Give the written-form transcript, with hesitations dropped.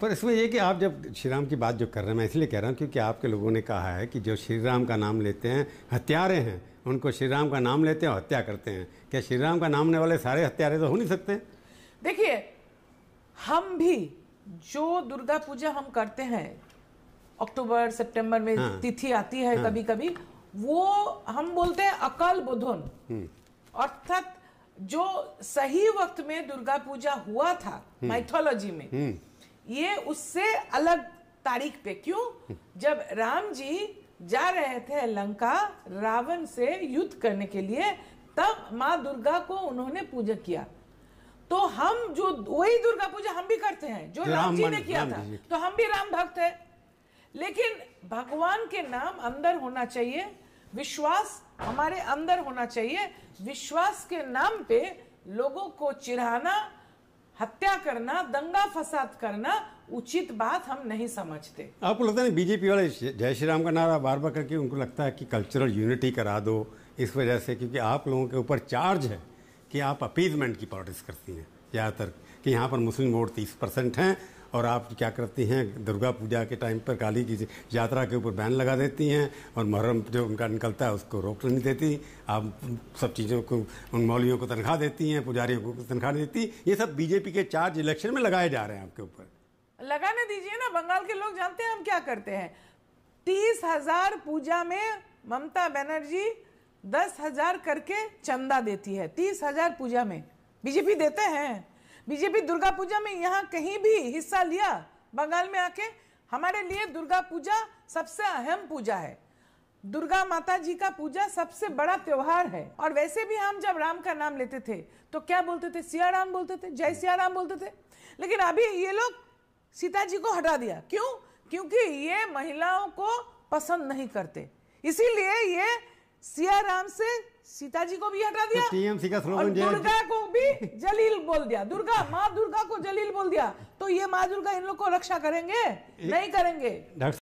पर इसमें ये कि आप जब श्री राम की बात जो कर रहे हैं, मैं इसलिए कह रहा हूँ क्योंकि आपके लोगों ने कहा है कि जो श्री राम का नाम लेते हैं हत्यारे हैं, उनको श्री राम का नाम लेते हैं और हत्या करते हैं। क्या श्री राम का नाम लेने वाले सारे हत्यारे तो हो नहीं सकते? देखिए, हम भी जो दुर्गा पूजा हम करते हैं अक्टूबर सितंबर में, हाँ, तिथि आती है, हाँ, कभी कभी वो हम बोलते हैं अकाल बोधन, अर्थात जो सही वक्त में दुर्गा पूजा हुआ था माइथोलॉजी में, ये उससे अलग तारीख पे। क्यों? जब राम जी जा रहे थे लंका रावण से युद्ध करने के लिए, तब माँ दुर्गा को उन्होंने पूजा किया। तो हम जो वही दुर्गा पूजा हम भी करते हैं जो राम जी ने किया था, तो हम भी राम भक्त हैं। लेकिन भगवान के नाम अंदर होना चाहिए, विश्वास हमारे अंदर होना चाहिए। विश्वास के नाम पे लोगों को चिढ़ाना, हत्या करना, दंगा फसाद करना उचित बात हम नहीं समझते। आपको लगता है बीजेपी वाले जय श्री राम का नारा बार बार करके उनको लगता है कि कल्चरल यूनिटी करा दो, इस वजह से क्योंकि आप लोगों के ऊपर चार्ज है कि आप अपीजमेंट की पॉलिटिक्स करती हैं ज़्यादातर, कि यहाँ पर मुस्लिम वोट 30% हैं और आप क्या करती हैं दुर्गा पूजा के टाइम पर काली की यात्रा के ऊपर बैन लगा देती हैं और मुहर्रम जो उनका निकलता है उसको रोक नहीं देती। आप सब चीज़ों को, उन मौलवियों को तनख्वाह देती हैं, पुजारियों को तनख्वाह देती। ये सब बीजेपी के चार्ज इलेक्शन में लगाए जा रहे हैं आपके ऊपर। लगाने दीजिए ना। बंगाल के लोग जानते हैं हम क्या करते हैं। 30,000 पूजा में ममता बनर्जी 10,000 करके चंदा देती है। 30,000 पूजा में बीजेपी देते हैं। बीजेपी दुर्गा पूजा में यहाँ कहीं भी हिस्सा लिया? बंगाल में आके हमारे लिए दुर्गा पूजा सबसे अहम पूजा है। दुर्गा माता जी का पूजा सबसे बड़ा त्योहार है। और वैसे भी हम जब राम का नाम लेते थे तो क्या बोलते थे? सिया राम बोलते थे, जय सिया राम बोलते थे। लेकिन अभी ये लोग सीता जी को हटा दिया। क्यों? क्योंकि ये महिलाओं को पसंद नहीं करते, इसीलिए ये सिया राम से सीता जी को भी हटा दिया, टीएमसी का स्लोगन दुर्गा को भी जलील बोल दिया। दुर्गा, माँ दुर्गा को जलील बोल दिया। तो ये माँ दुर्गा इन लोग को रक्षा करेंगे? नहीं करेंगे।